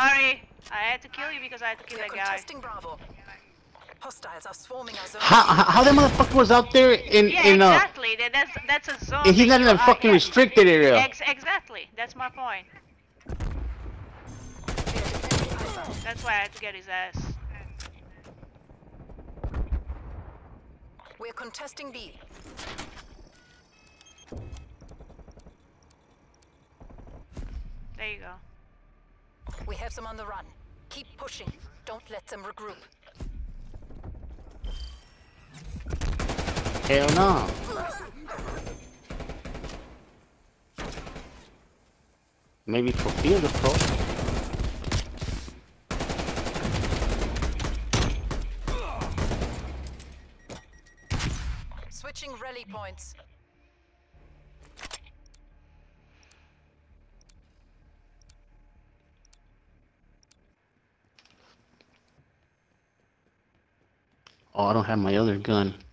sorry. I had to kill you because I had to kill that guy. Contesting Bravo. Hostiles are swarming our zone. How that motherfucker was out there in exactly. That's a zone. he's not in a fucking restricted area. Exactly. That's my point. That's why I had to get his ass. We're contesting B. There you go. We have them on the run. Keep pushing. Don't let them regroup. Hell no. Maybe for field approach. Switching rally points. Oh, I don't have my other gun.